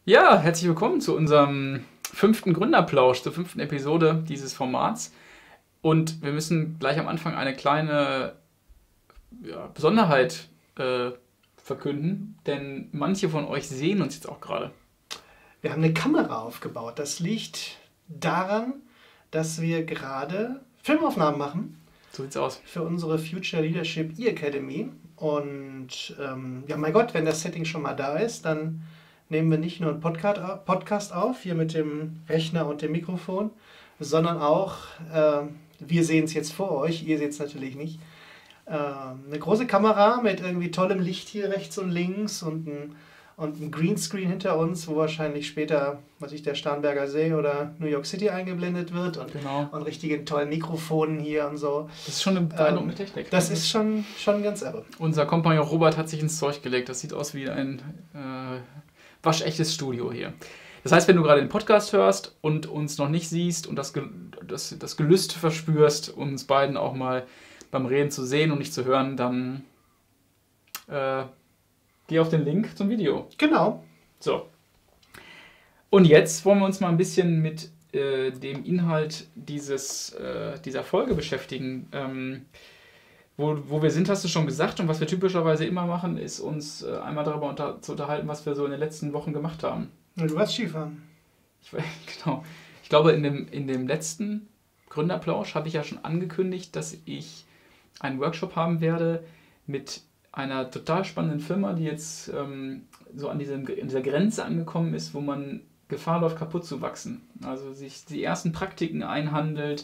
Ja, herzlich willkommen zu unserem 5. Gründerplausch, zur 5. Episode dieses Formats. Und wir müssen gleich am Anfang eine kleine Besonderheit verkünden, denn manche von euch sehen uns jetzt auch gerade. Wir haben eine Kamera aufgebaut. Das liegt daran, dass wir gerade Filmaufnahmen machen. So sieht's aus. Für unsere Future Leadership E-Academy. Und mein Gott, wenn das Setting schon mal da ist, dann nehmen wir nicht nur einen Podcast auf, hier mit dem Rechner und dem Mikrofon, sondern auch, wir sehen es jetzt vor euch, ihr seht es natürlich nicht, eine große Kamera mit irgendwie tollem Licht hier rechts und links und ein Greenscreen hinter uns, wo wahrscheinlich später, der Starnberger See oder New York City eingeblendet wird und richtigen tollen Mikrofonen hier und so. Das ist schon eine beeindruckende Technik. Das ist schon ganz irre. Unser Kompagnon Robert hat sich ins Zeug gelegt. Das sieht aus wie ein waschechtes Studio hier. Das heißt, wenn du gerade den Podcast hörst und uns noch nicht siehst und das Gelüst verspürst, uns beiden auch mal beim Reden zu sehen und nicht zu hören, dann geh auf den Link zum Video. Genau. So. Und jetzt wollen wir uns mal ein bisschen mit dem Inhalt dieser Folge beschäftigen. Wo wir sind, hast du schon gesagt. Und was wir typischerweise immer machen, ist uns einmal darüber zu unterhalten, was wir so in den letzten Wochen gemacht haben. Du warst Skifahren. Genau. Ich glaube, in dem letzten Gründerplausch habe ich ja schon angekündigt, dass ich einen Workshop haben werde mit einer total spannenden Firma, die jetzt so an dieser Grenze angekommen ist, wo man Gefahr läuft, kaputt zu wachsen. Also sich die ersten Praktiken einhandelt,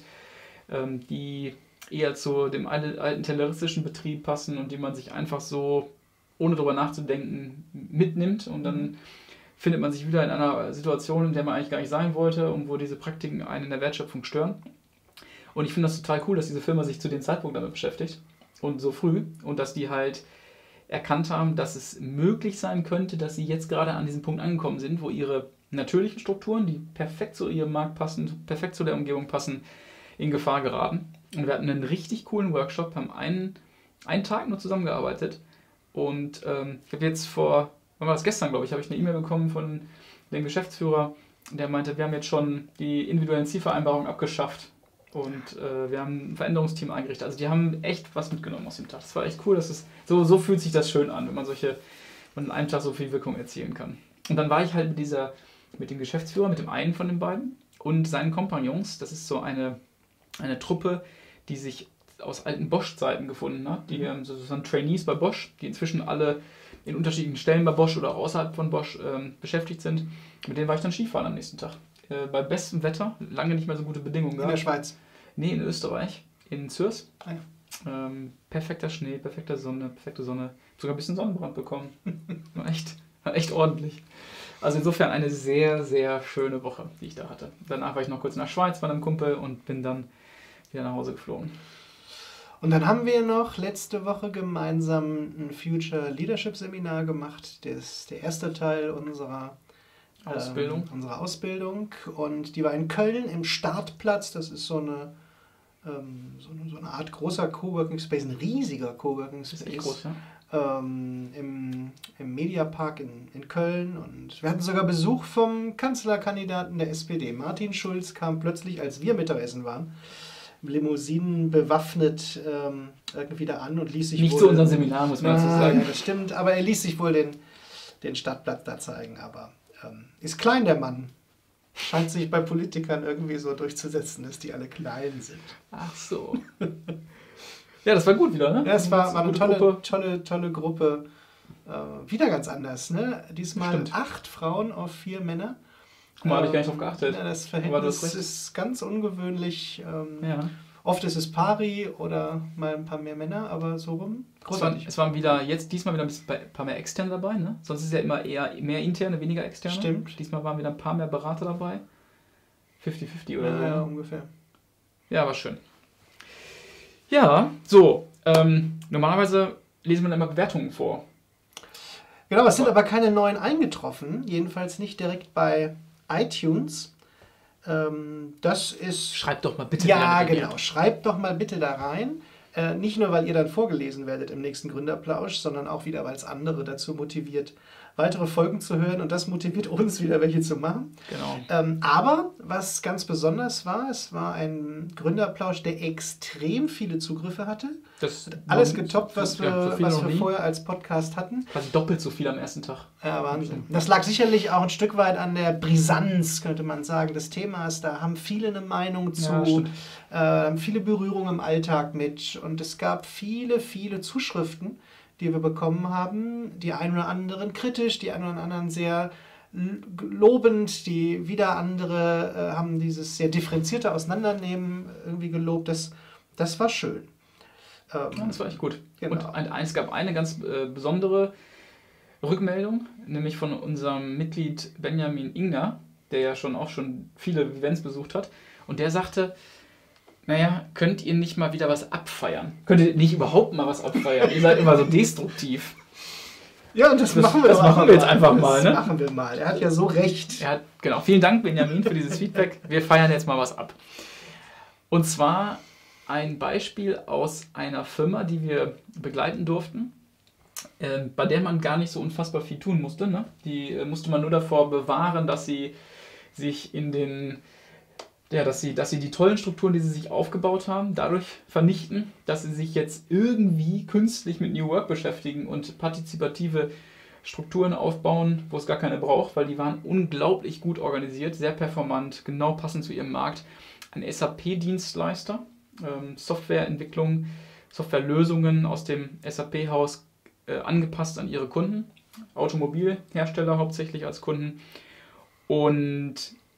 die eher zu dem alten tayloristischen Betrieb passen und die man sich einfach so, ohne darüber nachzudenken, mitnimmt. Und dann findet man sich wieder in einer Situation, in der man eigentlich gar nicht sein wollte und wo diese Praktiken einen in der Wertschöpfung stören. Und ich finde das total cool, dass diese Firma sich zu dem Zeitpunkt damit beschäftigt und so früh und dass die halt erkannt haben, dass es möglich sein könnte, dass sie jetzt gerade an diesem Punkt angekommen sind, wo ihre natürlichen Strukturen, die perfekt zu ihrem Markt passen, perfekt zu der Umgebung passen, in Gefahr geraten. Und wir hatten einen richtig coolen Workshop, haben einen Tag nur zusammengearbeitet. Und ich habe jetzt wann war das gestern, glaube ich, habe ich eine E-Mail bekommen von dem Geschäftsführer, der meinte, wir haben jetzt schon die individuellen Zielvereinbarungen abgeschafft und wir haben ein Veränderungsteam eingerichtet. Also die haben echt was mitgenommen aus dem Tag. Das war echt cool, so fühlt sich das schön an, wenn man in einem Tag so viel Wirkung erzielen kann. Und dann war ich halt mit dem Geschäftsführer, mit dem einen von den beiden und seinen Kompagnons. Das ist so eine Truppe, die sich aus alten Bosch-Zeiten gefunden hat. Die sind Trainees bei Bosch, die inzwischen alle in unterschiedlichen Stellen bei Bosch oder auch außerhalb von Bosch beschäftigt sind. Mit denen war ich dann Skifahren am nächsten Tag. Bei bestem Wetter, lange nicht mehr so gute Bedingungen gehabt. In der Schweiz? Nee, in Österreich, in Zürs. Ah, ja. Perfekter Schnee, perfekte Sonne, sogar ein bisschen Sonnenbrand bekommen. War echt ordentlich. Also insofern eine sehr, sehr schöne Woche, die ich da hatte. Danach war ich noch kurz in der Schweiz bei einem Kumpel und bin dann wieder nach Hause geflogen. Und dann haben wir noch letzte Woche gemeinsam ein Future Leadership Seminar gemacht. Das ist der erste Teil unserer Ausbildung. Und die war in Köln im Startplatz. Das ist so eine Art großer Coworking Space, ein riesiger Coworking Space. Das ist echt groß, ja. Im Mediapark in Köln. Und wir hatten sogar Besuch vom Kanzlerkandidaten der SPD. Martin Schulz kam plötzlich, als wir Mittagessen waren, Limousinen bewaffnet irgendwie da an und ließ sich nicht zu unserem Seminar, muss man dazu sagen. Ja, das stimmt, aber er ließ sich wohl den Stadtplatz da zeigen. Aber ist klein, der Mann. Scheint sich bei Politikern irgendwie so durchzusetzen, dass die alle klein sind. Ach so. Ja, das war gut wieder, ne? Ja, es war eine tolle Gruppe. Wieder ganz anders, ne? Diesmal Stimmt. 8 Frauen auf 4 Männer. Guck mal, habe ich gar nicht drauf geachtet. Ja, das Verhältnis ist ganz ungewöhnlich. Ja. Oft ist es pari oder mal ein paar mehr Männer, aber so rum. Großartig. Es waren diesmal wieder ein paar mehr Externe dabei, ne? Sonst ist es ja immer eher mehr Interne, weniger Externe. Stimmt. Diesmal waren wieder ein paar mehr Berater dabei. 50-50 oder so. Ja, ungefähr. Ja, war schön. Ja, so. Normalerweise lesen wir dann immer Bewertungen vor. Genau, es sind aber keine neuen eingetroffen. Jedenfalls nicht direkt bei iTunes. Das ist... Schreibt doch mal bitte. Ja, genau. Schreibt doch mal bitte da rein. Nicht nur, weil ihr dann vorgelesen werdet im nächsten Gründerplausch, sondern auch wieder, weil es andere dazu motiviert, weitere Folgen zu hören. Und das motiviert uns wieder, welche zu machen. Genau. Aber was ganz besonders war, es war ein Gründerplausch, der extrem viele Zugriffe hatte. Das Alles getoppt, was wir noch nie. vorher als Podcast hatten. Quasi doppelt so viel am ersten Tag. Ja, Wahnsinn. Das lag sicherlich auch ein Stück weit an der Brisanz, könnte man sagen, des Themas. Da haben viele eine Meinung zu, Ja, stimmt. haben viele Berührungen im Alltag mit. Und es gab viele, viele Zuschriften, die wir bekommen haben. Die einen oder anderen kritisch, die einen oder anderen sehr lobend, die wieder andere haben dieses sehr differenzierte Auseinandernehmen irgendwie gelobt. Das war schön. Ja, das war echt gut. Genau. Und es gab eine ganz besondere Rückmeldung, nämlich von unserem Mitglied Benjamin Ingner, der ja auch schon viele Events besucht hat. Und der sagte, naja, könnt ihr nicht mal wieder was abfeiern? Könnt ihr nicht überhaupt mal was abfeiern? Ihr seid immer so destruktiv. Ja, und das machen wir das machen wir jetzt einfach mal. Ne? Das machen wir mal. Er hat ja so recht. Genau. Vielen Dank, Benjamin, für dieses Feedback. Wir feiern jetzt mal was ab. Und zwar ein Beispiel aus einer Firma, die wir begleiten durften, bei der man gar nicht so unfassbar viel tun musste. Ne? Die musste man nur davor bewahren, dass sie sich dass sie die tollen Strukturen, die sie sich aufgebaut haben, dadurch vernichten, dass sie sich jetzt irgendwie künstlich mit New Work beschäftigen und partizipative Strukturen aufbauen, wo es gar keine braucht, weil die waren unglaublich gut organisiert, sehr performant, genau passend zu ihrem Markt. Ein SAP-Dienstleister, Softwareentwicklung, Softwarelösungen aus dem SAP-Haus angepasst an ihre Kunden, Automobilhersteller hauptsächlich als Kunden und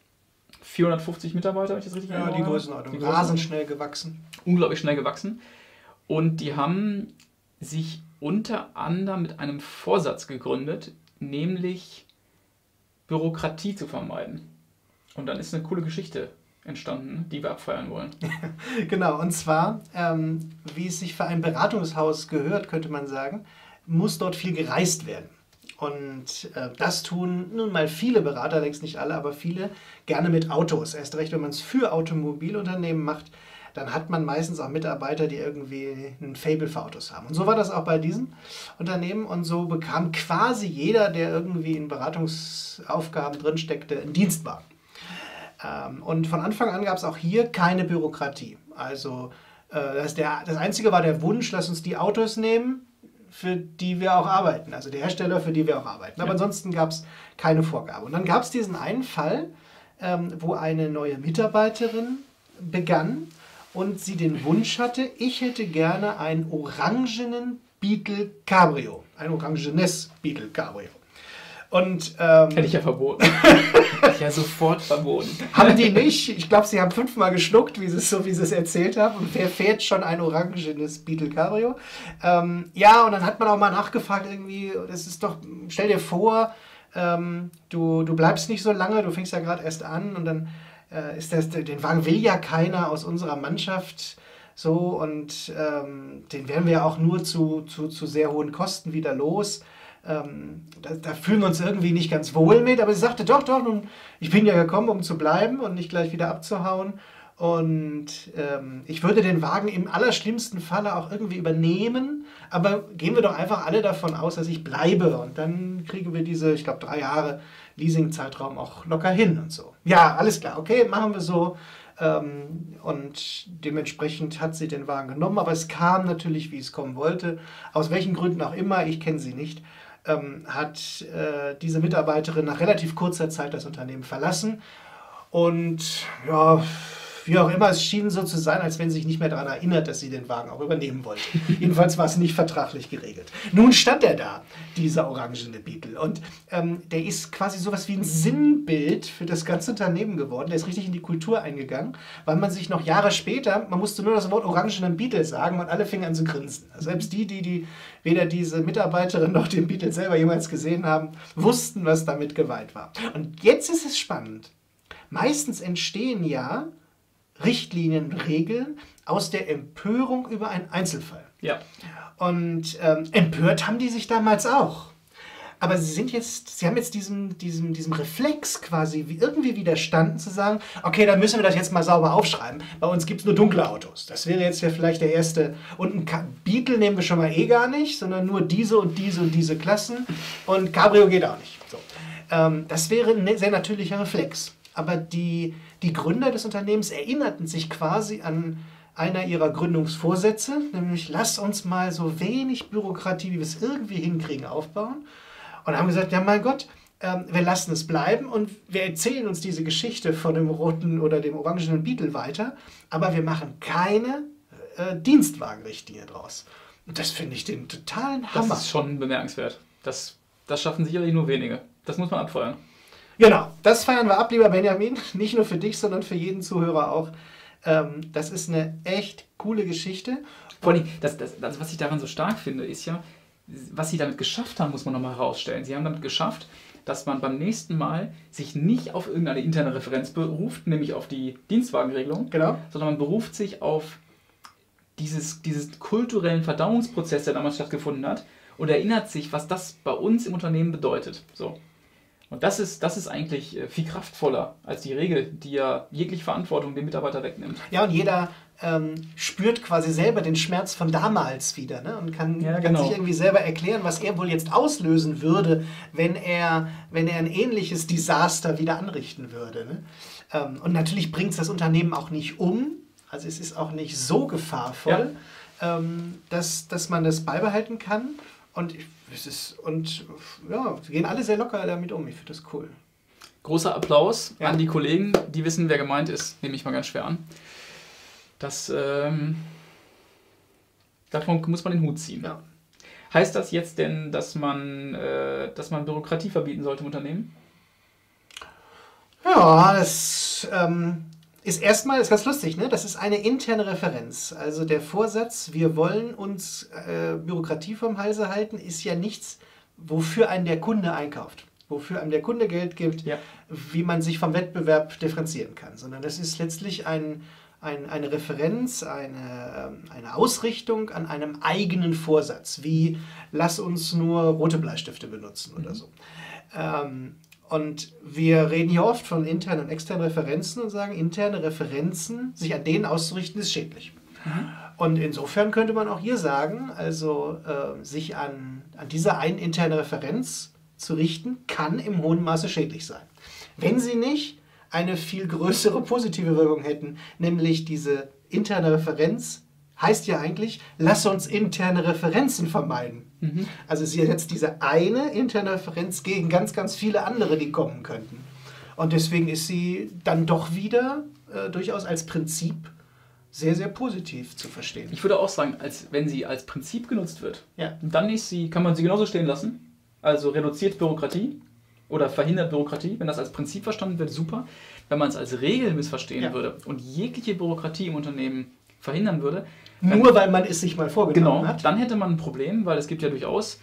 450 Mitarbeiter, habe ich das richtig Ja, die Größenordnung. Rasend schnell gewachsen. Unglaublich schnell gewachsen. Und die haben sich unter anderem mit einem Vorsatz gegründet, nämlich Bürokratie zu vermeiden. Und dann ist eine coole Geschichte entstanden, die wir abfeiern wollen. Genau, und zwar, wie es sich für ein Beratungshaus gehört, könnte man sagen, muss dort viel gereist werden. Und das tun nun mal viele Berater, längst nicht alle, aber viele gerne mit Autos. Erst recht, wenn man es für Automobilunternehmen macht, dann hat man meistens auch Mitarbeiter, die irgendwie ein Faible für Autos haben. Und so war das auch bei diesem Unternehmen. Und so bekam quasi jeder, der irgendwie in Beratungsaufgaben drinsteckte, einen Dienstwagen. Und von Anfang an gab es auch hier keine Bürokratie. Also das Einzige war der Wunsch, lass uns die Autos nehmen, für die wir auch arbeiten, also die Hersteller, für die wir auch arbeiten. Aber ansonsten gab es keine Vorgabe. Und dann gab es diesen einen Fall, wo eine neue Mitarbeiterin begann und sie den Wunsch hatte, ich hätte gerne einen orangenen Beetle Cabrio, ein orangenes Beetle Cabrio. Und, hätte ich ja verboten. Hätte ich ja sofort verboten. Haben die nicht. Ich glaube, sie haben 5-mal geschluckt, wie sie es erzählt haben. Und wer fährt schon ein orangenes Beetle Cabrio? Ja, und dann hat man auch mal nachgefragt, irgendwie, das ist doch, stell dir vor, du bleibst nicht so lange, du fängst ja gerade erst an und dann den Wagen will ja keiner aus unserer Mannschaft so und den werden wir ja auch nur zu sehr hohen Kosten wieder los. Da fühlen wir uns irgendwie nicht ganz wohl mit, aber sie sagte, doch, nun, ich bin ja gekommen, um zu bleiben und nicht gleich wieder abzuhauen. Und ich würde den Wagen im allerschlimmsten Falle auch irgendwie übernehmen, aber gehen wir doch einfach alle davon aus, dass ich bleibe. Und dann kriegen wir diese, ich glaube, 3 Jahre Leasing-Zeitraum auch locker hin und so. Ja, alles klar, okay, machen wir so. Und dementsprechend hat sie den Wagen genommen, aber es kam natürlich, wie es kommen wollte. Aus welchen Gründen auch immer, ich kenne sie nicht, hat diese Mitarbeiterin nach relativ kurzer Zeit das Unternehmen verlassen. Und ja, wie auch immer, es schien so zu sein, als wenn sie sich nicht mehr daran erinnert, dass sie den Wagen auch übernehmen wollte. Jedenfalls war es nicht vertraglich geregelt. Nun stand er da, dieser orangene Beetle. Und der ist quasi sowas wie ein Sinnbild für das ganze Unternehmen geworden. Der ist richtig in die Kultur eingegangen, weil man sich noch Jahre später, man musste nur das Wort orangenen Beetle sagen und alle fingen an zu grinsen. Also selbst die weder diese Mitarbeiterin noch den Beetle selber jemals gesehen haben, wussten, was damit gemeint war. Und jetzt ist es spannend. Meistens entstehen ja Richtlinien, Regeln aus der Empörung über einen Einzelfall. Ja. Und empört haben die sich damals auch. Aber sie haben jetzt diesem Reflex quasi irgendwie widerstanden zu sagen, okay, dann müssen wir das jetzt mal sauber aufschreiben. Bei uns gibt es nur dunkle Autos. Das wäre jetzt ja vielleicht der erste. Und ein Beetle nehmen wir schon mal gar nicht, sondern nur diese und diese und diese Klassen. Und Cabrio geht auch nicht. So. Das wäre ein sehr natürlicher Reflex. Aber die Gründer des Unternehmens erinnerten sich quasi an einer ihrer Gründungsvorsätze, nämlich lass uns mal so wenig Bürokratie, wie wir es irgendwie hinkriegen, aufbauen. Und haben gesagt, ja mein Gott, wir lassen es bleiben und wir erzählen uns diese Geschichte von dem roten oder dem orangenen Beetle weiter, aber wir machen keine Dienstwagenrichtlinie draus. Und das finde ich den totalen Hammer. Das ist schon bemerkenswert. Das schaffen sicherlich nur wenige. Das muss man abfeuern. Genau, das feiern wir ab, lieber Benjamin. Nicht nur für dich, sondern für jeden Zuhörer auch. Das ist eine echt coole Geschichte. Vor allem, das, was ich daran so stark finde, ist ja, was sie damit geschafft haben, muss man nochmal herausstellen. Sie haben damit geschafft, dass man beim nächsten Mal sich nicht auf irgendeine interne Referenz beruft, nämlich auf die Dienstwagenregelung, Genau. sondern man beruft sich auf diesen kulturellen Verdauungsprozess, der damals stattgefunden hat, und erinnert sich, was das bei uns im Unternehmen bedeutet. So. Und das ist eigentlich viel kraftvoller als die Regel, die ja jegliche Verantwortung dem Mitarbeiter wegnimmt. Ja, und jeder spürt quasi selber den Schmerz von damals wieder, ne? Und kann sich irgendwie selber erklären, was er wohl jetzt auslösen würde, wenn er ein ähnliches Desaster wieder anrichten würde. Ne? Und natürlich bringt es das Unternehmen auch nicht um, also es ist auch nicht so gefahrvoll, dass man das beibehalten kann. Und wir gehen alle sehr locker damit um. Ich finde das cool. Großer Applaus an die Kollegen, die wissen, wer gemeint ist. Nehme ich mal ganz schwer an. Davon muss man den Hut ziehen. Ja. Heißt das jetzt denn, dass man Bürokratie verbieten sollte im Unternehmen? Ja, das ist ganz lustig, ne? Das ist eine interne Referenz. Also der Vorsatz, wir wollen uns Bürokratie vom Halse halten, ist ja nichts, wofür einen der Kunde einkauft. Wofür einem der Kunde Geld gibt, wie man sich vom Wettbewerb differenzieren kann. Sondern das ist letztlich eine Referenz, eine Ausrichtung an einem eigenen Vorsatz, wie lass uns nur rote Bleistifte benutzen oder so. Und wir reden hier oft von internen und externen Referenzen und sagen, interne Referenzen, sich an denen auszurichten, ist schädlich. Mhm. Und insofern könnte man auch hier sagen, also sich an dieser einen interne Referenz zu richten, kann im hohen Maße schädlich sein. Wenn sie nicht eine viel größere positive Wirkung hätten, nämlich diese interne Referenz heißt ja eigentlich, lass uns interne Referenzen vermeiden. Mhm. Also sie setzt diese eine interne Referenz gegen ganz, ganz viele andere, die kommen könnten. Und deswegen ist sie dann doch wieder durchaus als Prinzip sehr, sehr positiv zu verstehen. Ich würde auch sagen, wenn sie als Prinzip genutzt wird, dann kann man sie genauso stehen lassen. Also reduziert Bürokratie oder verhindert Bürokratie. Wenn das als Prinzip verstanden wird, super. Wenn man es als Regel missverstehen würde und jegliche Bürokratie im Unternehmen verhindern würde, nur weil man es sich mal vorgenommen hat. Dann hätte man ein Problem, weil es gibt ja durchaus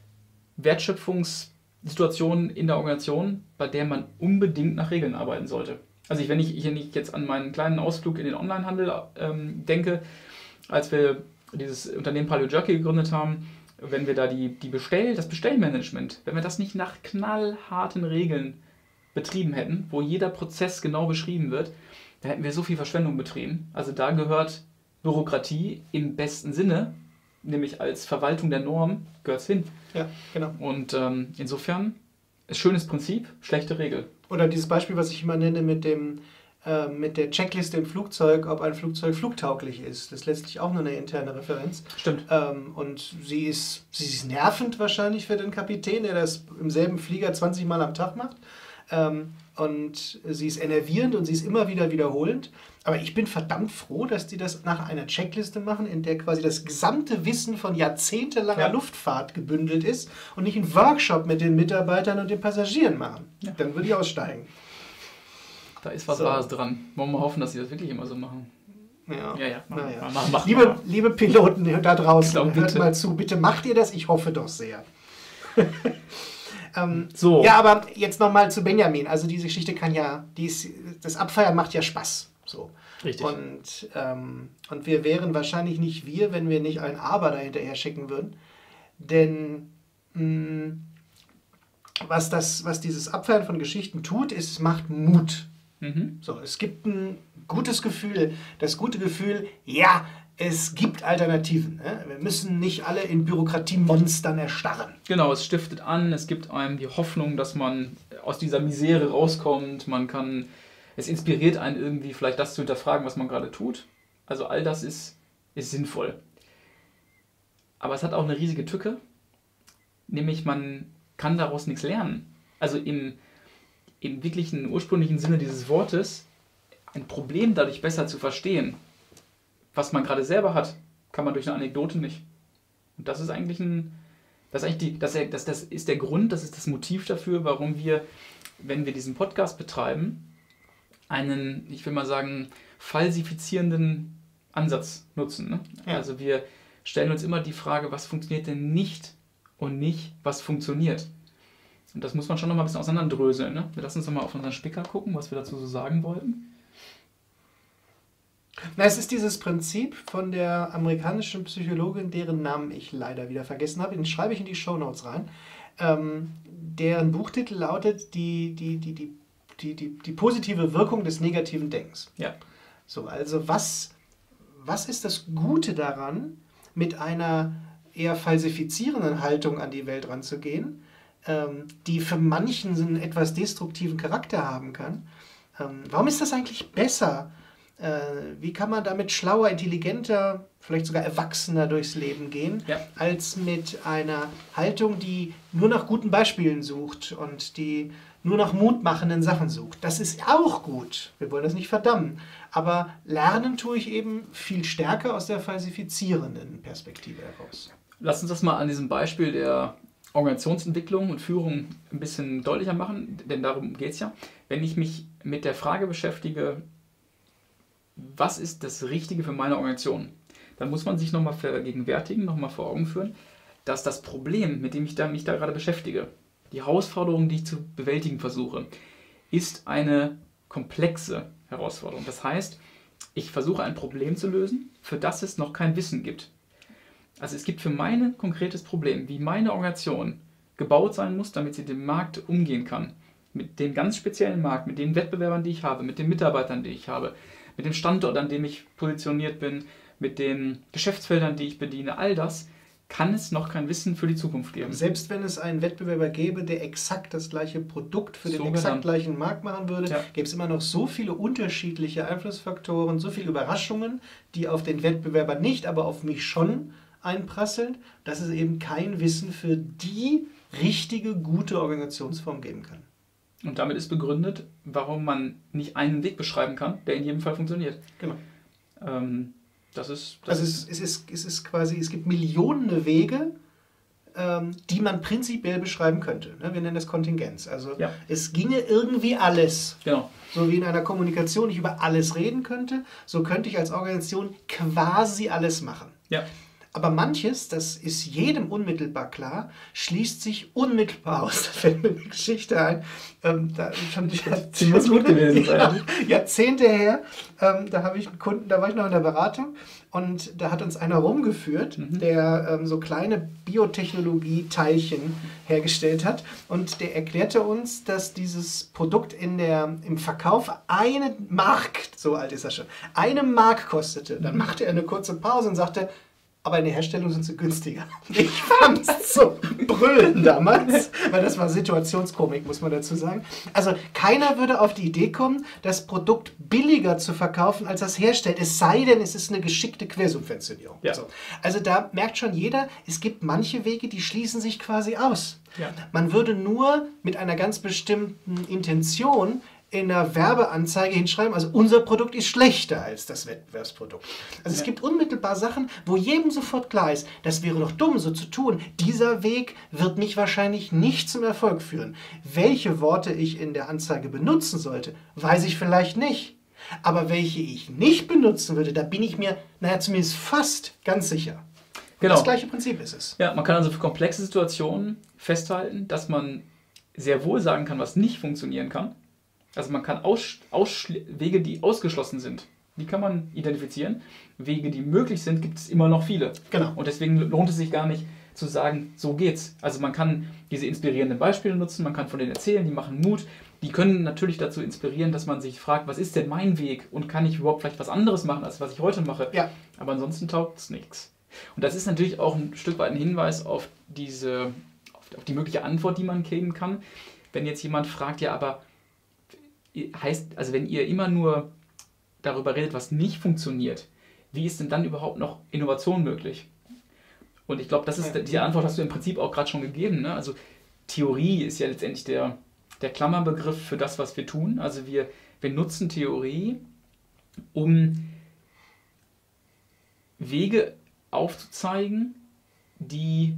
Wertschöpfungssituationen in der Organisation, bei der man unbedingt nach Regeln arbeiten sollte. Also wenn ich jetzt an meinen kleinen Ausflug in den Onlinehandel denke, als wir dieses Unternehmen Paleo Jerky gegründet haben, wenn wir da das Bestellmanagement, wenn wir das nicht nach knallharten Regeln betrieben hätten, wo jeder Prozess genau beschrieben wird, da hätten wir so viel Verschwendung betrieben. Also da gehört Bürokratie im besten Sinne, nämlich als Verwaltung der Norm, gehört es hin. Ja, genau. Und insofern ist schönes Prinzip, schlechte Regel. Oder dieses Beispiel, was ich immer nenne mit der Checkliste im Flugzeug, ob ein Flugzeug flugtauglich ist. Das ist letztlich auch nur eine interne Referenz. Stimmt. Und sie ist nervend wahrscheinlich für den Kapitän, der das im selben Flieger 20 Mal am Tag macht. Und sie ist enervierend und sie ist immer wieder wiederholend. Aber ich bin verdammt froh, dass die das nach einer Checkliste machen, in der quasi das gesamte Wissen von jahrzehntelanger Luftfahrt gebündelt ist und nicht einen Workshop mit den Mitarbeitern und den Passagieren machen. Ja. Dann würde ich aussteigen. Da ist was Wahres dran. Wollen wir hoffen, dass sie das wirklich immer so machen. Ja. Mach liebe Piloten da draußen, hört mal zu. Bitte macht ihr das? Ich hoffe doch sehr. Ja, aber jetzt nochmal zu Benjamin. Also diese Geschichte das Abfeiern macht ja Spaß. So. Richtig. Und wir wären wahrscheinlich nicht wenn wir nicht ein Aber dahinterher schicken würden. Denn was dieses Abfeiern von Geschichten tut, ist, es macht Mut. So, es gibt ein gutes Gefühl, das gute Gefühl, ja, es gibt Alternativen. Ne? Wir müssen nicht alle in Bürokratiemonstern erstarren. Genau, es stiftet an, es gibt einem die Hoffnung, dass man aus dieser Misere rauskommt, es inspiriert einen irgendwie vielleicht das zu hinterfragen, was man gerade tut. Also all das ist sinnvoll. Aber es hat auch eine riesige Tücke, nämlich man kann daraus nichts lernen. Also im wirklichen ursprünglichen Sinne dieses Wortes, ein Problem dadurch besser zu verstehen, was man gerade selber hat, kann man durch eine Anekdote nicht. Und das ist eigentlich das ist der Grund, das ist das Motiv dafür, warum wir, wenn wir diesen Podcast betreiben, einen, ich will mal sagen, falsifizierenden Ansatz nutzen. Ne? Ja. Also wir stellen uns immer die Frage, was funktioniert denn nicht und nicht, was funktioniert. Und das muss man schon noch mal ein bisschen auseinanderdröseln. Ne? Wir lassen uns noch mal auf unseren Spicker gucken, was wir dazu so sagen wollten. Na, es ist dieses Prinzip von der amerikanischen Psychologin, deren Namen ich leider wieder vergessen habe, den schreibe ich in die Shownotes rein. Deren Buchtitel lautet die positive Wirkung des negativen Denkens. Ja. So, also was ist das Gute daran, mit einer eher falsifizierenden Haltung an die Welt ranzugehen, die für manchen einen etwas destruktiven Charakter haben kann? Warum ist das eigentlich besser? Wie kann man damit schlauer, intelligenter, vielleicht sogar erwachsener durchs Leben gehen, als mit einer Haltung, die nur nach guten Beispielen sucht und die nur nach mutmachenden Sachen sucht? Das ist auch gut. Wir wollen das nicht verdammen. Aber lernen tue ich eben viel stärker aus der falsifizierenden Perspektive heraus. Lass uns das mal an diesem Beispiel der Organisationsentwicklung und Führung ein bisschen deutlicher machen, denn darum geht es ja. Wenn ich mich mit der Frage beschäftige, was ist das Richtige für meine Organisation, dann muss man sich nochmal vergegenwärtigen, nochmal vor Augen führen, dass das Problem, mit dem ich mich da gerade beschäftige, die Herausforderung, die ich zu bewältigen versuche, ist eine komplexe Herausforderung. Das heißt, ich versuche ein Problem zu lösen, für das es noch kein Wissen gibt. Also es gibt für mein konkretes Problem, wie meine Organisation gebaut sein muss, damit sie mit dem Markt umgehen kann. Mit dem ganz speziellen Markt, mit den Wettbewerbern, die ich habe, mit den Mitarbeitern, die ich habe, mit dem Standort, an dem ich positioniert bin, mit den Geschäftsfeldern, die ich bediene, all das kann es noch kein Wissen für die Zukunft geben. Selbst wenn es einen Wettbewerber gäbe, der exakt das gleiche Produkt für den exakt gleichen Markt machen würde, gäbe es immer noch so viele unterschiedliche Einflussfaktoren, so viele Überraschungen, die auf den Wettbewerber nicht, aber auf mich schon einprasseln, dass es eben kein Wissen für die richtige, gute Organisationsform geben kann. Und damit ist begründet, warum man nicht einen Weg beschreiben kann, der in jedem Fall funktioniert. Genau. Es ist quasi, es gibt Millionen Wege, die man prinzipiell beschreiben könnte. Wir nennen das Kontingenz. Also es ginge irgendwie alles. Genau. So wie in einer Kommunikation ich über alles reden könnte, so könnte ich als Organisation quasi alles machen. Ja. Aber manches, das ist jedem unmittelbar klar, schließt sich unmittelbar aus. Da fällt mir eine Geschichte ein. Jahrzehnte her, da habe ich einen Kunden, da war ich noch in der Beratung und da hat uns einer rumgeführt, der so kleine Biotechnologie-Teilchen hergestellt hat und der erklärte uns, dass dieses Produkt im Verkauf eine Mark, so alt ist er schon, eine Mark kostete. Dann machte er eine kurze Pause und sagte, aber in der Herstellung sind sie günstiger. Ich fand es so brüllen damals, weil das war Situationskomik, muss man dazu sagen. Also keiner würde auf die Idee kommen, das Produkt billiger zu verkaufen, als das herstellt. Es sei denn, es ist eine geschickte Quersubventionierung. Ja. Also da merkt schon jeder, es gibt manche Wege, die schließen sich quasi aus. Ja. Man würde nur mit einer ganz bestimmten Intention in einer Werbeanzeige hinschreiben, also unser Produkt ist schlechter als das Wettbewerbsprodukt. Also es gibt unmittelbar Sachen, wo jedem sofort klar ist, das wäre doch dumm, so zu tun. Dieser Weg wird mich wahrscheinlich nicht zum Erfolg führen. Welche Worte ich in der Anzeige benutzen sollte, weiß ich vielleicht nicht. Aber welche ich nicht benutzen würde, da bin ich mir, zumindest fast ganz sicher. Genau. Das gleiche Prinzip ist es. Ja, man kann also für komplexe Situationen festhalten, dass man sehr wohl sagen kann, was nicht funktionieren kann. Also man kann Wege, die ausgeschlossen sind, die kann man identifizieren. Wege, die möglich sind, gibt es immer noch viele. Genau. Und deswegen lohnt es sich gar nicht, zu sagen, so geht's. Also man kann diese inspirierenden Beispiele nutzen, man kann von denen erzählen, die machen Mut, die können natürlich dazu inspirieren, dass man sich fragt, was ist denn mein Weg und kann ich überhaupt vielleicht was anderes machen, als was ich heute mache. Ja. Aber ansonsten taugt es nichts. Und das ist natürlich auch ein Stück weit ein Hinweis auf die mögliche Antwort, die man geben kann. Wenn jetzt jemand fragt, ja, aber also wenn ihr immer nur darüber redet, was nicht funktioniert, wie ist denn dann überhaupt noch Innovation möglich? Und ich glaube, die Antwort hast du im Prinzip auch gerade schon gegeben. Ne? Also Theorie ist ja letztendlich der Klammerbegriff für das, was wir tun. Also wir nutzen Theorie, um Wege aufzuzeigen, die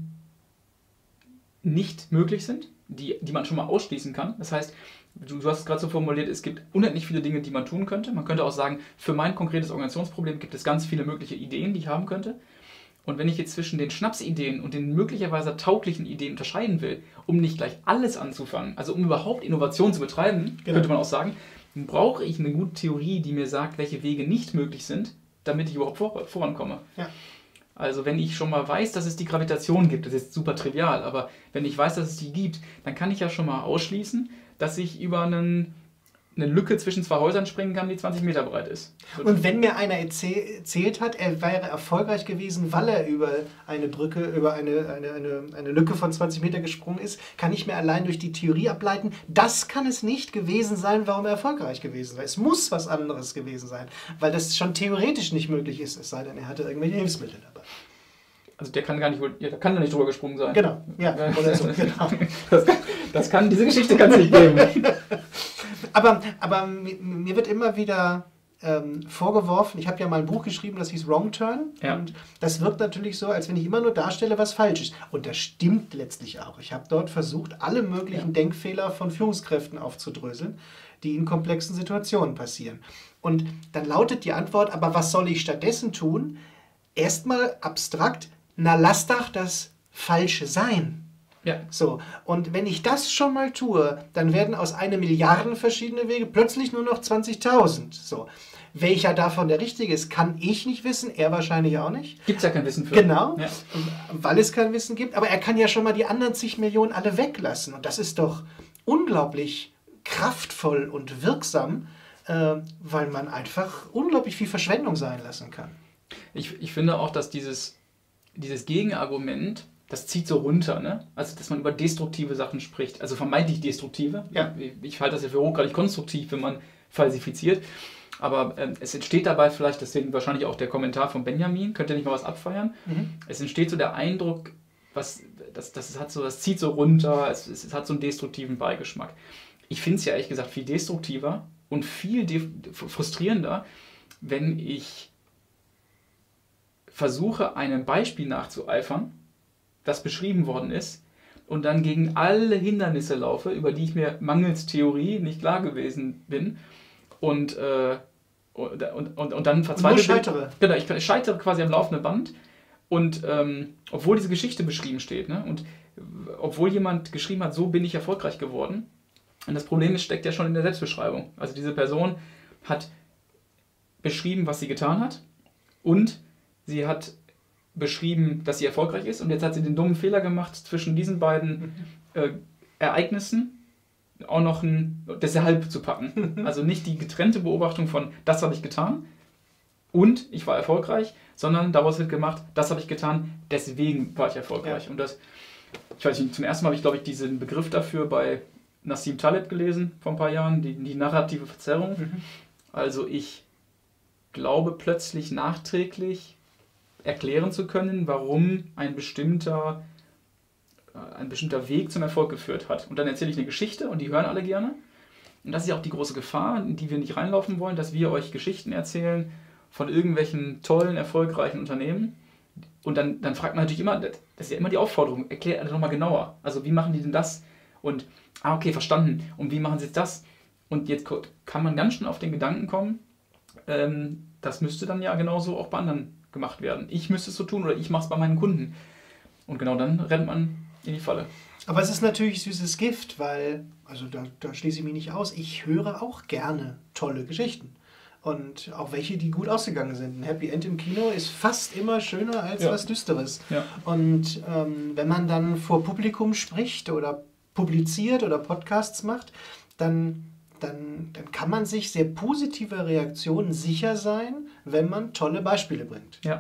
nicht möglich sind, die man schon mal ausschließen kann. Das heißt, du hast es gerade so formuliert, es gibt unendlich viele Dinge, die man tun könnte. Man könnte auch sagen, für mein konkretes Organisationsproblem gibt es ganz viele mögliche Ideen, die ich haben könnte. Und wenn ich jetzt zwischen den Schnapsideen und den möglicherweise tauglichen Ideen unterscheiden will, um nicht gleich alles anzufangen, also um überhaupt Innovation zu betreiben, könnte man auch sagen, brauche ich eine gute Theorie, die mir sagt, welche Wege nicht möglich sind, damit ich überhaupt vorankomme. Ja. Also wenn ich schon mal weiß, dass es die Gravitation gibt, das ist super trivial, aber wenn ich weiß, dass es die gibt, dann kann ich ja schon mal ausschließen, dass ich über eine Lücke zwischen zwei Häusern springen kann, die 20 Meter breit ist. Und wenn mir einer erzählt hat, er wäre erfolgreich gewesen, weil er über eine Brücke, über eine Lücke von 20 Meter gesprungen ist, kann ich mir allein durch die Theorie ableiten, das kann es nicht gewesen sein, warum er erfolgreich gewesen war. Es muss was anderes gewesen sein, weil das schon theoretisch nicht möglich ist, es sei denn, er hatte irgendwelche Hilfsmittel dabei. Also der kann da nicht drüber gesprungen sein. Genau, ja. Oder so, genau. Diese Geschichte kann es nicht geben. Aber mir wird immer wieder vorgeworfen, ich habe ja mal ein Buch geschrieben, das hieß Wrong Turn. Ja. Und das wirkt natürlich so, als wenn ich immer nur darstelle, was falsch ist. Und das stimmt letztlich auch. Ich habe dort versucht, alle möglichen Denkfehler von Führungskräften aufzudröseln, die in komplexen Situationen passieren. Und dann lautet die Antwort, aber was soll ich stattdessen tun? Erstmal abstrakt, na lass doch das Falsche sein. Ja. So, und wenn ich das schon mal tue, dann werden aus 1 Milliarde verschiedene Wege plötzlich nur noch 20.000. So. Welcher davon der richtige ist, kann ich nicht wissen, er wahrscheinlich auch nicht. Gibt es ja kein Wissen für. Genau, ja. Weil es kein Wissen gibt, aber er kann ja schon mal die anderen zig Millionen alle weglassen. Und das ist doch unglaublich kraftvoll und wirksam, weil man einfach unglaublich viel Verschwendung sein lassen kann. Ich finde auch, dass dieses Gegenargument, das zieht so runter, ne? Also, dass man über destruktive Sachen spricht, also vermeintlich destruktive. Ja. Ich halte das ja für hochgradig konstruktiv, wenn man falsifiziert. Aber es entsteht dabei vielleicht, deswegen wahrscheinlich auch der Kommentar von Benjamin, könnt ihr nicht mal was abfeiern? Mhm. Es entsteht so der Eindruck, das zieht so runter, es hat so einen destruktiven Beigeschmack. Ich finde es ja ehrlich gesagt viel destruktiver und viel frustrierender, wenn ich versuche, einem Beispiel nachzueifern, das beschrieben worden ist, und dann gegen alle Hindernisse laufe, über die ich mir mangels Theorie nicht klar gewesen bin, und dann verzweifle ich. Genau, ich scheitere quasi am laufenden Band, und obwohl diese Geschichte beschrieben steht, ne, und obwohl jemand geschrieben hat, so bin ich erfolgreich geworden, und das Problem steckt ja schon in der Selbstbeschreibung. Also diese Person hat beschrieben, was sie getan hat, und sie hat beschrieben, dass sie erfolgreich ist, und jetzt hat sie den dummen Fehler gemacht, zwischen diesen beiden Ereignissen auch noch ein Deshalb zu packen. Also nicht die getrennte Beobachtung von, das habe ich getan und ich war erfolgreich, sondern daraus wird gemacht, das habe ich getan, deswegen war ich erfolgreich. Ja. Und das, ich weiß nicht, zum ersten Mal habe ich, glaube ich, diesen Begriff dafür bei Nassim Taleb gelesen, vor ein paar Jahren, die narrative Verzerrung. Mhm. Also ich glaube plötzlich nachträglich erklären zu können, warum ein bestimmter Weg zum Erfolg geführt hat. Und dann erzähle ich eine Geschichte und die hören alle gerne. Und das ist ja auch die große Gefahr, in die wir nicht reinlaufen wollen, dass wir euch Geschichten erzählen von irgendwelchen tollen, erfolgreichen Unternehmen. Und dann fragt man natürlich immer, das ist ja immer die Aufforderung, erklärt das nochmal genauer. Also wie machen die denn das? Und, okay, verstanden. Und wie machen sie jetzt das? Und jetzt kann man ganz schnell auf den Gedanken kommen, das müsste dann ja genauso auch bei anderen gemacht werden. Ich müsste es so tun oder ich mache es bei meinen Kunden. Und genau dann rennt man in die Falle. Aber es ist natürlich süßes Gift, weil, also da schließe ich mich nicht aus, ich höre auch gerne tolle Geschichten. Und auch welche, die gut ausgegangen sind. Ein Happy End im Kino ist fast immer schöner als was Düsteres. Ja. Und wenn man dann vor Publikum spricht oder publiziert oder Podcasts macht, dann kann man sich sehr positiver Reaktionen sicher sein, wenn man tolle Beispiele bringt. Ja.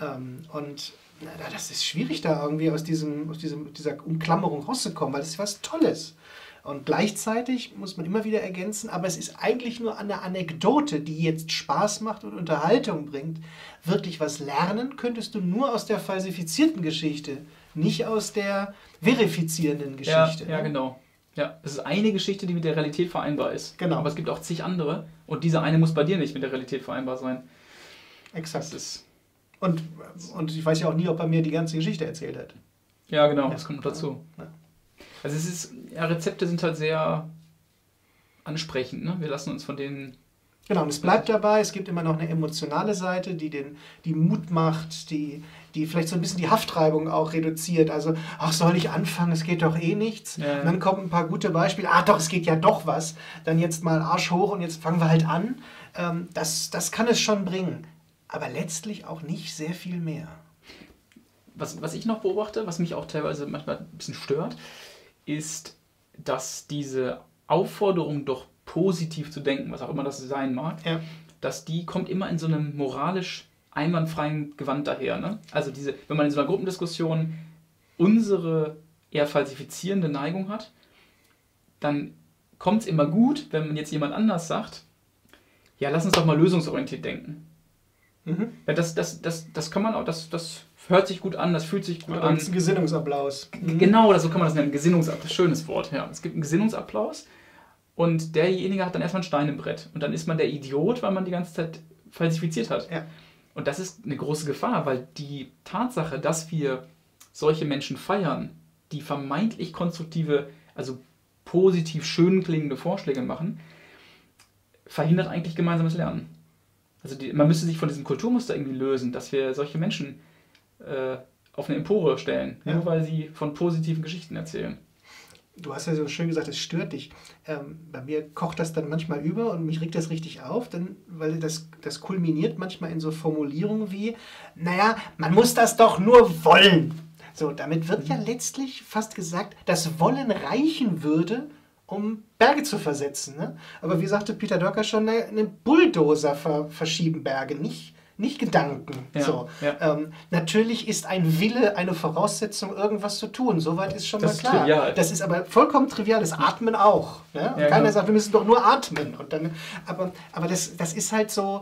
Das ist schwierig, da irgendwie aus dieser Umklammerung rauszukommen, weil das ist was Tolles. Und gleichzeitig muss man immer wieder ergänzen, aber es ist eigentlich nur eine Anekdote, die jetzt Spaß macht und Unterhaltung bringt. Wirklich was lernen könntest du nur aus der falsifizierten Geschichte, nicht aus der verifizierenden Geschichte. Ja, genau. Ja, das ist eine Geschichte, die mit der Realität vereinbar ist. Genau. Aber es gibt auch zig andere und diese eine muss bei dir nicht mit der Realität vereinbar sein. Exakt. Das ist und ich weiß ja auch nie, ob er mir die ganze Geschichte erzählt hat. ja, genau, das kommt noch dazu. Ja. Also Rezepte sind halt sehr ansprechend, ne? Wir lassen uns von denen... Genau, und es bleibt dabei, es gibt immer noch eine emotionale Seite, die Mut macht, die vielleicht so ein bisschen die Haftreibung auch reduziert. Also, ach, soll ich anfangen, es geht doch eh nichts. Ja. Und dann kommen ein paar gute Beispiele, doch, es geht ja doch was. Dann jetzt mal Arsch hoch und jetzt fangen wir halt an. Das kann es schon bringen, aber letztlich auch nicht sehr viel mehr. Was ich noch beobachte, was mich auch teilweise manchmal ein bisschen stört, ist, dass diese Aufforderung, doch positiv zu denken, was auch immer das sein mag, dass die kommt immer in so einem moralisch einwandfreien Gewand daher. Ne? Also wenn man in so einer Gruppendiskussion unsere eher falsifizierende Neigung hat, dann kommt es immer gut, wenn man jetzt jemand anders sagt, ja, lass uns doch mal lösungsorientiert denken. Mhm. Ja, das kann man auch, das hört sich gut an, das fühlt sich gut an. Das ist ein Gesinnungsapplaus. Genau, oder so kann man das nennen, Gesinnungsapplaus, schönes Wort. Ja. Es gibt einen Gesinnungsapplaus und derjenige hat dann erstmal einen Stein im Brett. Und dann ist man der Idiot, weil man die ganze Zeit falsifiziert hat. Ja. Und das ist eine große Gefahr, weil die Tatsache, dass wir solche Menschen feiern, die vermeintlich konstruktive, also positiv schön klingende Vorschläge machen, verhindert eigentlich gemeinsames Lernen. Also man müsste sich von diesem Kulturmuster irgendwie lösen, dass wir solche Menschen auf eine Empore stellen, nur weil sie von positiven Geschichten erzählen. Du hast ja so schön gesagt, es stört dich. Bei mir kocht das dann manchmal über und mich regt das richtig auf, weil das kulminiert manchmal in so Formulierungen wie, naja, man muss das doch nur wollen. So, damit wird ja letztlich fast gesagt, dass Wollen reichen würde, um Berge zu versetzen. Ne? Aber wie sagte Peter Dörker schon, eine Bulldozer verschieben Berge, nicht Gedanken. Ja, so. ja. Natürlich ist ein Wille eine Voraussetzung, irgendwas zu tun. Soweit ist schon Das mal ist klar. trivial. Das ist aber vollkommen trivial. Das Atmen auch. Ne? Ja, keiner genau. sagt, wir müssen doch nur atmen. Und dann, aber das ist halt so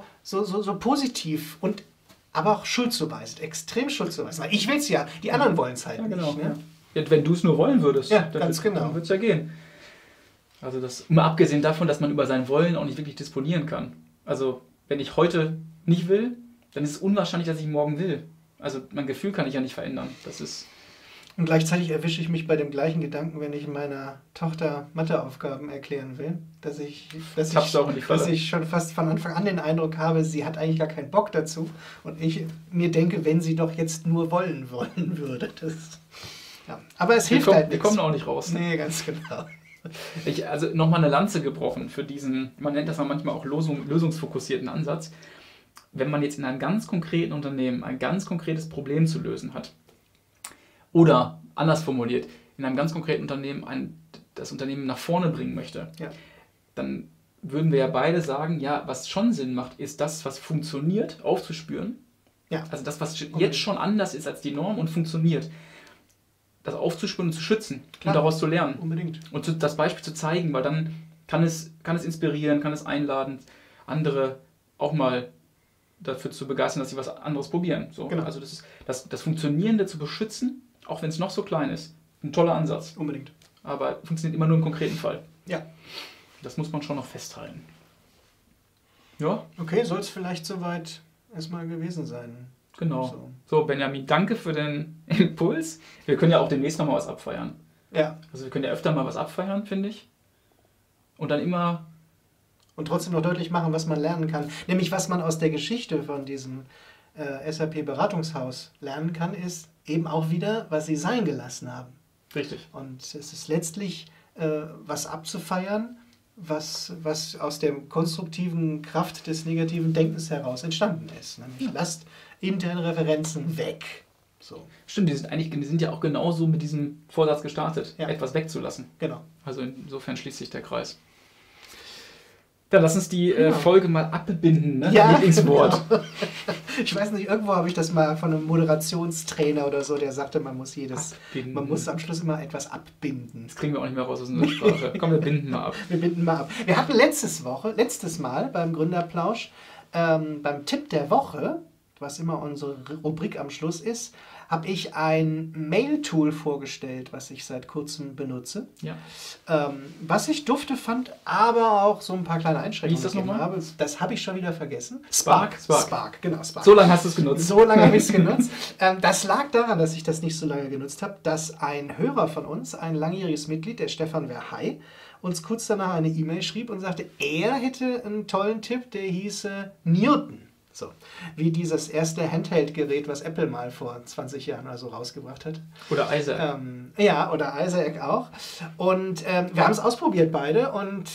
positiv und aber auch schuldzuweisend, extrem schuldzuweisend. Weil ich will es ja, die anderen wollen es halt Ja, genau. nicht. Ne? Ja, wenn du es nur wollen würdest, Ja, ganz genau. dann wird es ja gehen. Also mal abgesehen davon, dass man über sein Wollen auch nicht wirklich disponieren kann. Also wenn ich heute nicht will, dann ist es unwahrscheinlich, dass ich morgen will. Also mein Gefühl kann ich ja nicht verändern. Das ist... Und gleichzeitig erwische ich mich bei dem gleichen Gedanken, wenn ich meiner Tochter Matheaufgaben erklären will, dass ich schon fast von Anfang an den Eindruck habe, sie hat eigentlich gar keinen Bock dazu. Und ich mir denke, wenn sie doch jetzt nur wollen würde. Aber es hilft halt Wir nichts. kommen auch nicht raus. Nee, ganz genau. Also nochmal eine Lanze gebrochen für diesen, man nennt das ja manchmal auch lösungsfokussierten Ansatz. Wenn man jetzt in einem ganz konkreten Unternehmen ein ganz konkretes Problem zu lösen hat, oder anders formuliert, in einem ganz konkreten Unternehmen das Unternehmen nach vorne bringen möchte, dann würden wir ja beide sagen, ja, was schon Sinn macht, ist das, was funktioniert, aufzuspüren. Ja. Also das, was jetzt schon anders ist als die Norm und funktioniert, das aufzuspüren und zu schützen. Klar. Und daraus zu lernen. Unbedingt. Und das Beispiel zu zeigen, weil dann kann es inspirieren, kann es einladen, andere auch mal dafür zu begeistern, dass sie was anderes probieren. So. Genau. Also das Funktionierende zu beschützen, auch wenn es noch so klein ist, ein toller Ansatz. Unbedingt. Aber funktioniert immer nur im konkreten Fall. Ja. Das muss man schon noch festhalten. Ja. Okay, soll es vielleicht soweit erstmal gewesen sein. Genau. So, Benjamin, danke für den Impuls. Wir können ja auch demnächst nochmal was abfeiern. Ja. Also wir können ja öfter mal was abfeiern, finde ich. Und dann immer... Und trotzdem noch deutlich machen, was man lernen kann. Nämlich, was man aus der Geschichte von diesem SAP-Beratungshaus lernen kann, ist eben auch wieder, was sie sein gelassen haben. Richtig. Und es ist letztlich was abzufeiern, was aus der konstruktiven Kraft des negativen Denkens heraus entstanden ist. Nämlich lasst interne Referenzen weg. So. Stimmt, die sind ja auch genauso mit diesem Vorsatz gestartet, etwas wegzulassen. Genau. Also insofern schließt sich der Kreis. Dann lass uns die Folge mal abbinden, ne? Ja, Lieblingswort. genau. Ich weiß nicht, irgendwo habe ich das mal von einem Moderationstrainer oder so, der sagte, man muss am Schluss immer etwas abbinden. Das kriegen wir auch nicht mehr raus aus unserer Sprache. Komm, wir binden mal ab. Wir binden mal ab. Wir hatten letztes Mal beim Gründerplausch, beim Tipp der Woche, was immer unsere Rubrik am Schluss ist, habe ich ein Mail-Tool vorgestellt, was ich seit kurzem benutze. Ja. Was ich dufte fand, aber auch so ein paar kleine Einschränkungen. Wie ist das nochmal? Das habe ich schon wieder vergessen. Spark, genau, Spark. So lange hast du es genutzt. So lange habe ich es genutzt. Das lag daran, dass ich das nicht so lange genutzt habe, dass ein Hörer von uns, ein langjähriges Mitglied, der Stefan Verhey, uns kurz danach eine E-Mail schrieb und sagte, er hätte einen tollen Tipp, der hieße Newton. So, wie dieses erste Handheld-Gerät, was Apple mal vor 20 Jahren oder so rausgebracht hat. Oder Isaac. Oder Isaac auch. Und wir haben es ausprobiert beide und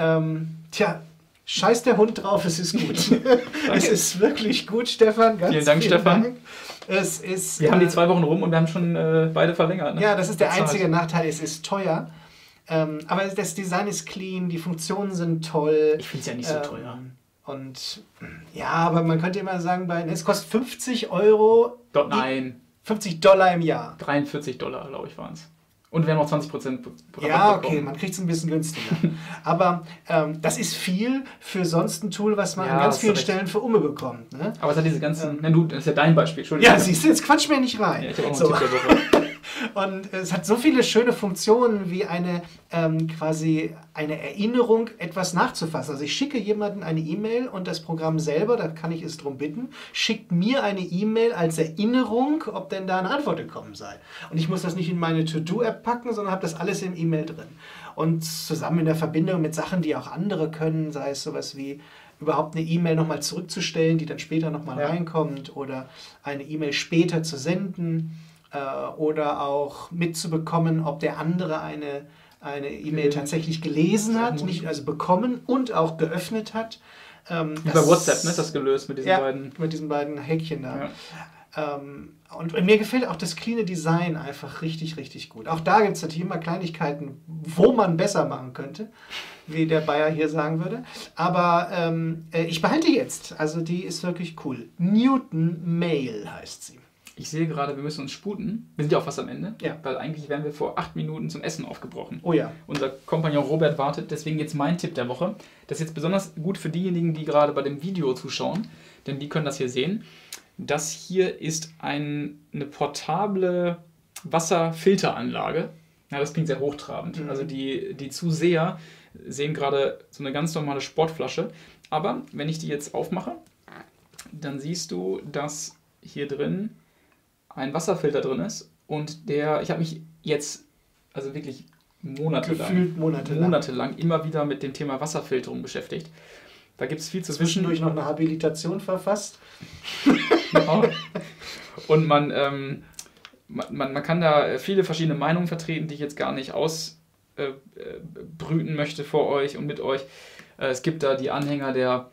scheiß der Hund drauf, es ist gut. Es ist wirklich gut, Stefan. Vielen Dank, Stefan. Es ist, wir haben die 2 Wochen rum und wir haben schon beide verlängert. Ne? Ja, das ist der einzige Nachteil, es ist teuer. Aber das Design ist clean, die Funktionen sind toll. Ich finde es ja nicht so teuer. Und ja, aber man könnte immer sagen, es kostet 50 Euro. Nein. $50 im Jahr. $43, glaube ich, waren es. Und wir haben noch 20% Rabatt ja, okay, bekommen. man kriegt es ein bisschen günstiger. Aber das ist viel für sonst ein Tool, was man an ganz vielen Stellen für Umme bekommt. Ne? Aber es hat diese ganzen... das ist ja dein Beispiel, Entschuldigung. Ja, siehst du, jetzt quatsch mir nicht rein. Ja, ich habe auch noch einen Tipp der Woche. Und es hat so viele schöne Funktionen wie quasi eine Erinnerung, etwas nachzufassen. Also ich schicke jemandem eine E-Mail und das Programm selber, da kann ich es darum bitten, schickt mir eine E-Mail als Erinnerung, ob denn da eine Antwort gekommen sei. Und ich muss das nicht in meine To-Do-App packen, sondern habe das alles im E-Mail drin. Und zusammen in der Verbindung mit Sachen, die auch andere können, sei es sowas wie überhaupt eine E-Mail nochmal zurückzustellen, die dann später nochmal reinkommt, oder eine E-Mail später zu senden. Oder auch mitzubekommen, ob der andere eine E-Mail tatsächlich gelesen hat, nicht also bekommen und auch geöffnet hat. Wie bei WhatsApp, ne, das gelöst mit diesen beiden Häkchen da. Ja. Und mir gefällt auch das cleane Design einfach richtig, richtig gut. Auch da gibt es natürlich immer Kleinigkeiten, wo man besser machen könnte, wie der Bayer hier sagen würde. Aber ich behalte die jetzt. Also die ist wirklich cool. Newton Mail heißt sie. Ich sehe gerade, wir müssen uns sputen. Wir sind ja auch fast am Ende. Ja. Weil eigentlich wären wir vor 8 Minuten zum Essen aufgebrochen. Oh ja. Unser Kompagnon Robert wartet. Deswegen jetzt mein Tipp der Woche. Das ist jetzt besonders gut für diejenigen, die gerade bei dem Video zuschauen. Denn die können das hier sehen. Das hier ist eine portable Wasserfilteranlage. Ja, das klingt sehr hochtrabend. Mhm. Also die Zuseher sehen gerade so eine ganz normale Sportflasche. Aber wenn ich die jetzt aufmache, dann siehst du, dass hier drin ein Wasserfilter drin ist und ich habe mich jetzt, also wirklich monatelang immer wieder mit dem Thema Wasserfilterung beschäftigt. Da gibt es viel zu wissen. Zwischendurch noch eine Habilitation verfasst. Genau. Und man kann da viele verschiedene Meinungen vertreten, die ich jetzt gar nicht ausbrüten möchte vor euch und mit euch. Es gibt da die Anhänger der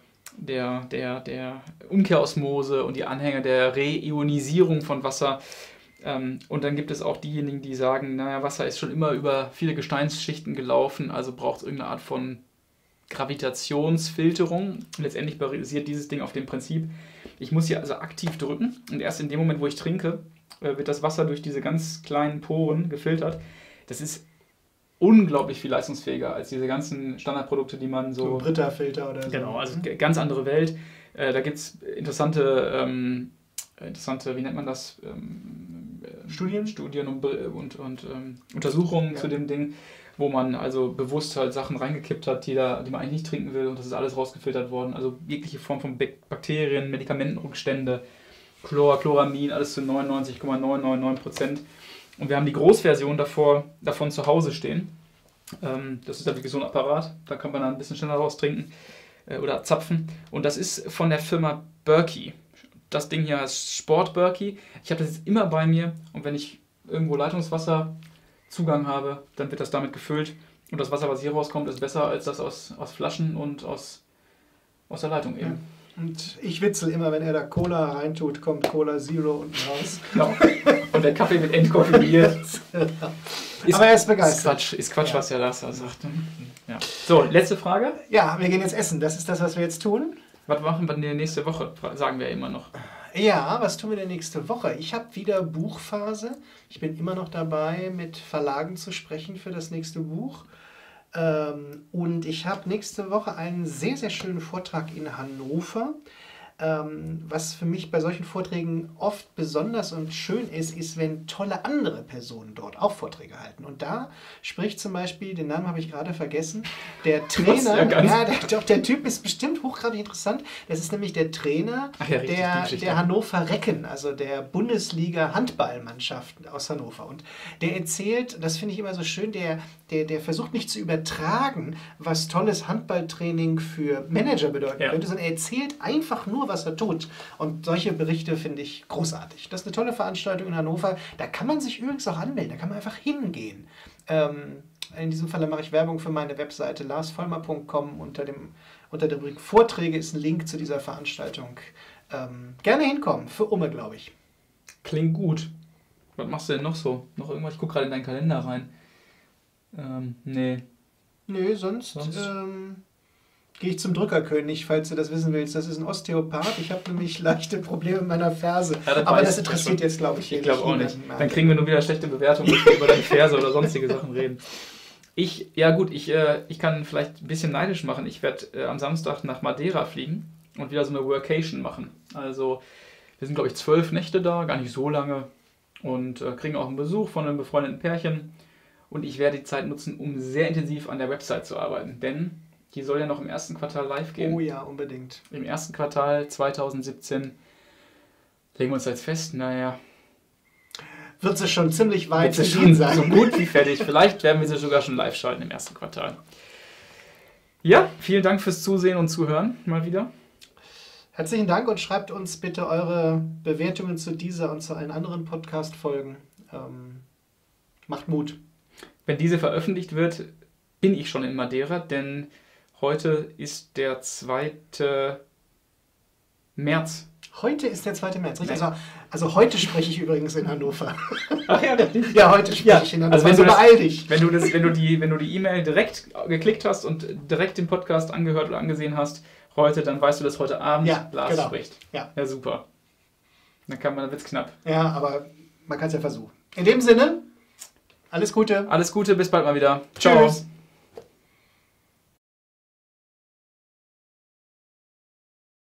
Umkehrosmose und die Anhänger der Reionisierung von Wasser. Und dann gibt es auch diejenigen, die sagen, naja, Wasser ist schon immer über viele Gesteinsschichten gelaufen, also braucht es irgendeine Art von Gravitationsfilterung. Und letztendlich basiert dieses Ding auf dem Prinzip, ich muss hier also aktiv drücken und erst in dem Moment, wo ich trinke, wird das Wasser durch diese ganz kleinen Poren gefiltert. Das ist unglaublich viel leistungsfähiger als diese ganzen Standardprodukte, die man so... Brita-Filter oder so. Genau, also ganz andere Welt. Da gibt es interessante, wie nennt man das? Studien und Untersuchungen zu dem Ding, wo man also bewusst halt Sachen reingekippt hat, die man eigentlich nicht trinken will, und das ist alles rausgefiltert worden. Also jegliche Form von Bakterien, Medikamentenrückstände, Chloramin, alles zu 99,999%. Und wir haben die Großversion davon zu Hause stehen. Das ist ja wirklich so ein Apparat, da kann man dann ein bisschen schneller raus trinken oder zapfen. Und das ist von der Firma Berkey. Das Ding hier heißt Sport Berkey. Ich habe das jetzt immer bei mir, und wenn ich irgendwo Leitungswasser Zugang habe, dann wird das damit gefüllt. Und das Wasser, was hier rauskommt, ist besser als das aus Flaschen und aus der Leitung eben. Ja. Und ich witzel immer, wenn er da Cola reintut, kommt Cola Zero unten raus. Genau. Und der Kaffee wird entkoffeiniert. Aber er ist begeistert. Ist Quatsch, was er da sagt. Ja. So, letzte Frage. Ja, wir gehen jetzt essen. Das ist das, was wir jetzt tun. Was machen wir denn nächste Woche? Sagen wir immer noch. Ja, was tun wir denn nächste Woche? Ich habe wieder Buchphase. Ich bin immer noch dabei, mit Verlagen zu sprechen für das nächste Buch. Und ich habe nächste Woche einen sehr, sehr schönen Vortrag in Hannover. Was für mich bei solchen Vorträgen oft besonders und schön ist, wenn tolle andere Personen dort auch Vorträge halten. Und da spricht zum Beispiel, den Namen habe ich gerade vergessen, der Trainer, der Typ ist bestimmt hochgradig interessant. Das ist nämlich der Trainer der Hannover Recken, also der Bundesliga-Handballmannschaft aus Hannover. Und der erzählt, das finde ich immer so schön, der versucht nicht zu übertragen, was tolles Handballtraining für Manager bedeuten könnte, sondern er erzählt einfach nur, was er tut. Und solche Berichte finde ich großartig. Das ist eine tolle Veranstaltung in Hannover. Da kann man sich übrigens auch anmelden. Da kann man einfach hingehen. In diesem Falle mache ich Werbung für meine Webseite larsvollmer.com. Unter der Rubrik Vorträge ist ein Link zu dieser Veranstaltung. Gerne hinkommen. Für Umme, glaube ich. Klingt gut. Was machst du denn noch so? Noch irgendwas? Ich gucke gerade in deinen Kalender rein. Nee. Nö, sonst gehe ich zum Drückerkönig, falls du das wissen willst. Das ist ein Osteopath. Ich habe nämlich leichte Probleme mit meiner Ferse. Ja, aber das interessiert jetzt, glaube ich, hier nicht. Ich glaube auch nicht. Dann kriegen wir nur wieder schlechte Bewertungen, wenn wir über deine Ferse oder sonstige Sachen reden. Ich kann vielleicht ein bisschen neidisch machen. Ich werde am Samstag nach Madeira fliegen und wieder so eine Workation machen. Also wir sind, glaube ich, 12 Nächte da, gar nicht so lange. Und kriegen auch einen Besuch von einem befreundeten Pärchen. Und ich werde die Zeit nutzen, um sehr intensiv an der Website zu arbeiten. Denn die soll ja noch im ersten Quartal live gehen. Oh ja, unbedingt. Im ersten Quartal 2017 legen wir uns jetzt fest, wird sie schon ziemlich weit sein. So gut wie fertig. Vielleicht werden wir sie sogar schon live schalten im ersten Quartal. Ja, vielen Dank fürs Zusehen und Zuhören mal wieder. Herzlichen Dank und schreibt uns bitte eure Bewertungen zu dieser und zu allen anderen Podcast-Folgen. Macht Mut. Wenn diese veröffentlicht wird, bin ich schon in Madeira, denn heute ist der 2. März. Heute ist der 2. März, richtig? Also heute spreche ich übrigens in Hannover. Ach ja, richtig. Ja, heute spreche ich in Hannover. Also beeil dich. Wenn du die E-Mail direkt geklickt hast und direkt den Podcast angehört oder angesehen hast, heute, dann weißt du, dass heute Abend Lars spricht. Ja, super. Dann wird's knapp. Ja, aber man kann es ja versuchen. In dem Sinne, alles Gute. Alles Gute, bis bald mal wieder. Ciao. Tschüss.